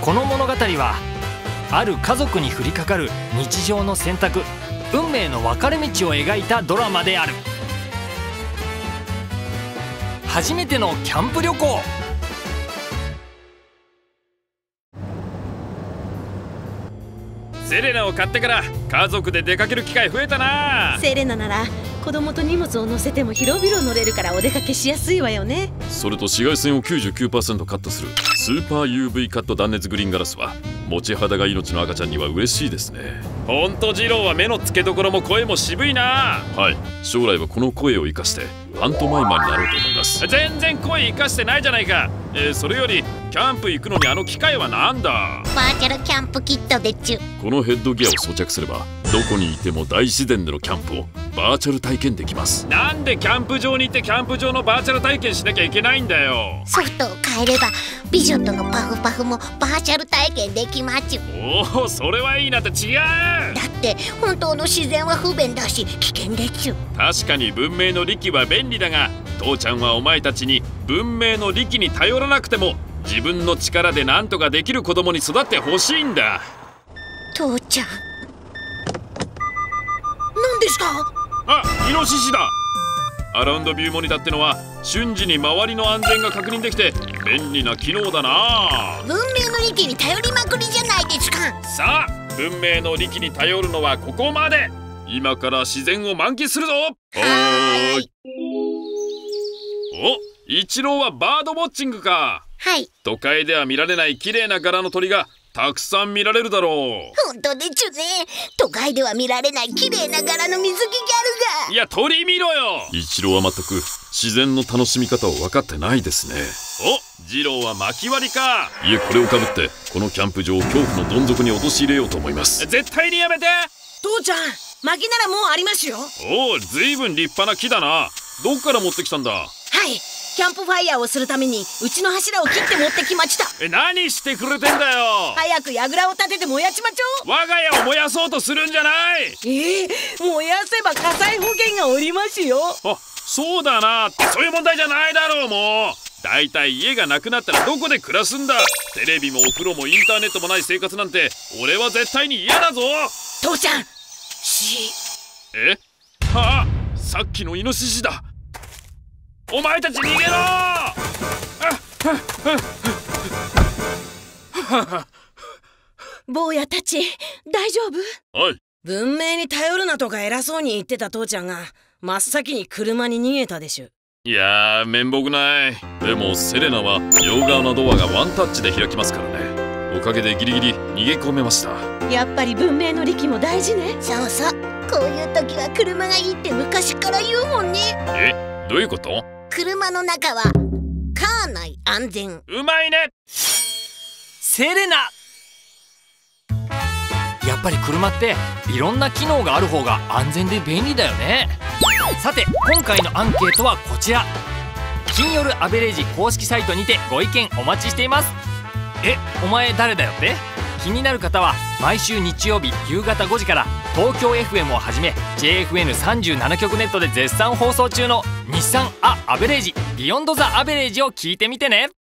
この物語はある家族に降りかかる日常の選択、運命の分かれ道を描いたドラマである。初めてのキャンプ旅行。 セレナを買ってから家族で出かける機会増えたな。 セレナなら子供と荷物を乗せても広々乗れるからお出かけしやすいわよね。 それと紫外線を 99% カットするスーパー UV カット断熱グリーンガラスは持ち肌が命の赤ちゃんには嬉しいですね。 ほんと二郎は目の付けどころも声も渋いな。 はい、将来はこの声を生かしてパントマイマーになろうと思います。 全然声生かしてないじゃないか。それよりキャンプ行くのにあの機械はなんだ。 バーチャルキャンプキットでちゅ。 このヘッドギアを装着すればどこにいても大自然でのキャンプをバーチャル体験できます。 なんでキャンプ場に行ってキャンプ場のバーチャル体験しなきゃいけないんだよ。 ソフトを変えれば美女とのパフパフもバーチャル体験できまちゅ。 おお、それはいいなって。違う。 だって本当の自然は不便だし危険でちゅ。 確かに文明の利器は便利だが、父ちゃんはお前たちに文明の利器に頼らなくても自分の力で何とかできる子供に育ってほしいんだ。 父ちゃん、何ですか？ あ、イノシシだ。アラウンドビューモニタってのは瞬時に周りの安全が確認できて便利な機能だな。 文明の利器に頼りまくりじゃないですか。 さあ、文明の利器に頼るのはここまで。今から自然を満喫するぞ。はーい。お、一郎はバードウォッチングか。 はい。 都会では見られない綺麗な柄の鳥がたくさん見られるだろう。 本当でちゅね。都会では見られない綺麗な柄の水着ギャルが。 いや、鳥見ろよ。 一郎は全く自然の楽しみ方を分かってないですね。 お、二郎は薪割りか。 いえ、これをかぶってこのキャンプ場を恐怖のどん底に陥れようと思います。 絶対にやめて。 父ちゃん、薪ならもうありますよ。 おお、ずいぶん立派な木だな。どっから持ってきたんだ。 はい、キャンプファイヤーをするためにうちの柱を切って持ってきました。 何してくれてんだよ。 早く櫓を立てて燃やしまちょう。 我が家を燃やそうとするんじゃない。 燃やせば火災保険がおりますよ。 あ、そうだな。そういう問題じゃないだろう。もうだいたい家がなくなったらどこで暮らすんだ。テレビもお風呂もインターネットもない生活なんて俺は絶対に嫌だぞ。 父ちゃん、 はあ、さっきのイノシシだ。お前たち逃げろ。 坊やたち大丈夫？ はい。 文明に頼るなとか偉そうに言ってた父ちゃんが真っ先に車に逃げたでしゅ。 いやー、面目ない。 でもセレナは両側のドアがワンタッチで開きますからね。おかげでギリギリ逃げ込めました。 やっぱり文明の利器も大事ね。 そうそう、こういう時は車がいいって昔から言うもんね。 どういうこと？ 車の中はカー内安全。 うまいね。 セレナ。やっぱり車っていろんな機能がある方が安全で便利だよね。さて、今回のアンケートはこちら。金夜アベレージ公式サイトにてご意見お待ちしています。お前誰だよって気になる方は毎週日曜日夕方5時から東京 FM をはじめ JFN37 局ネットで絶賛放送中の日産アベレージビヨンドザアベレージを聞いてみてね。